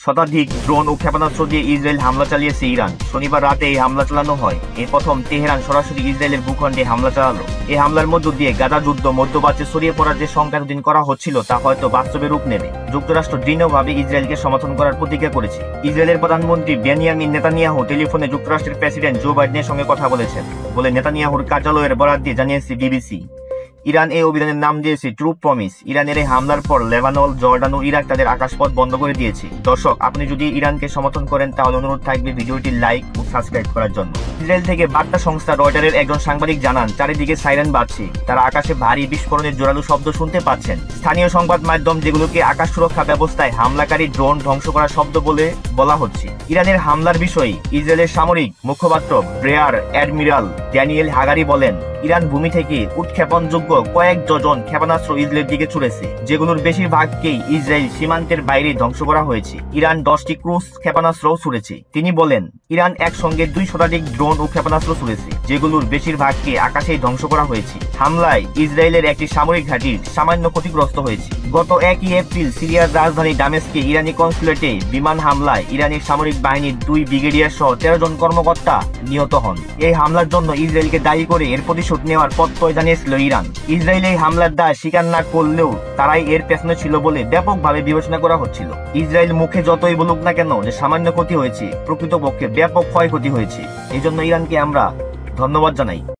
শতাধিক ড্রোন ও ক্ষেপণাস্ত্র দিয়ে ইসরায়েল হামলা চালিয়েছে ইরান। শনিবার রাতে এই হামলা চালানো হয়। এই প্রথম তেহরান সরাসরি ইসরায়েলের ভূখণ্ডে হামলা চালালো। এই হামলার মধ্য দিয়ে গাজা যুদ্ধ মধ্যপ্রাচ্যে ছড়িয়ে পড়ার যে শঙ্কা এতদিন করা হচ্ছিল তা হয়তো বাস্তবে রূপ নেবে। যুক্তরাষ্ট্র দৃঢ়ভাবে ইসরায়েলকে সমর্থন করার প্রতিজ্ঞা করেছে। ইসরায়েলের প্রধানমন্ত্রী বেনিয়ামিন নেতানিয়াহু টেলিফোনে যুক্তরাষ্ট্রের প্রেসিডেন্ট জো বাইডেনের সঙ্গে কথা বলেছেন বলে নেতানিয়াহুর কার্যালয়ের বরাত দিয়ে জানিয়েছে বিবিসি। ইরান এই অভিযানের নাম দিয়েছে ট্রু প্রমিস। ইরানের এই হামলার পর লেবানন, জর্ডান ও ইরাক তাদের আকাশপথ বন্ধ করে দিয়েছে। দর্শক, আপনি যদি ইরানকে সমর্থন করেন তাহলে অনুরোধ থাকবে ভিডিওটি লাইক ও সাবস্ক্রাইব করার জন্য। ইসরায়েল থেকে বার্তা সংস্থা রয়টারের একজন সাংবাদিক জানান, চারিদিকে সাইরেন বাজছে। তারা আকাশে ভারী বিস্ফোরণের জোরালো শব্দ শুনতে পাচ্ছেন। স্থানীয় সংবাদ মাধ্যম যেগুলোকে আকাশ সুরক্ষা ব্যবস্থায় হামলাকারী ড্রোন ধ্বংস করার শব্দ বলে বলা হচ্ছে। ইরানের হামলার বিষয়ে ইসরায়েলের সামরিক মুখপাত্র ব্রেয়ার অ্যাডমিরাল ড্যানিয়েল হাগারি বলেন, ইরান ভূমি থেকে উৎক্ষেপণযোগ্য কয়েক ডজন ক্ষেপণাস্ত্র ইসরায়েলের দিকে ছুড়েছে, যেগুলোর বেশিরভাগকেই ইসরায়েল সীমান্তের বাইরে ধ্বংস করা হয়েছে। ইরান 10টি ক্রুজ ক্ষেপণাস্ত্রও ছুড়েছে। তিনি বলেন, ইরান একসঙ্গে 2 শতাধিক ড্রোন ও ক্ষেপণাস্ত্র ছুড়েছে, যেগুলোর বেশিরভাগকে আকাশেই ধ্বংস করা হয়েছে। হামলায় ইসরায়েলের একটি সামরিক ঘাঁটির সামান্য ক্ষতিগ্রস্ত হয়েছে। গত 1 এপ্রিল সিরিয়ার রাজধানী দামেস্কে ইরানি কনসুলেটে বিমান হামলায় ইরানের সামরিক বাহিনীর 2 ব্রিগেডিয়ার সহ 13 জন কর্মকর্তা নিহত হন। এই হামলার জন্য ইসরায়েলকে দায়ী করে এর প্রতিশোধ নেওয়ার প্রত্যয় জানিয়েছিল ইরান। ইসরায়েল এই হামলার দায় স্বীকার না করলেও তারাই এর পেছনে ছিল বলে ব্যাপকভাবে বিবেচনা করা হচ্ছিল। ইসরায়েল মুখে যতই বলুক না কেন যে সামান্য ক্ষতি হয়েছে, প্রকৃতপক্ষে ব্যাপক ক্ষয়ক্ষতি হয়েছে। এই জন্য ইরানকে আমরা ধন্যবাদ জানাই।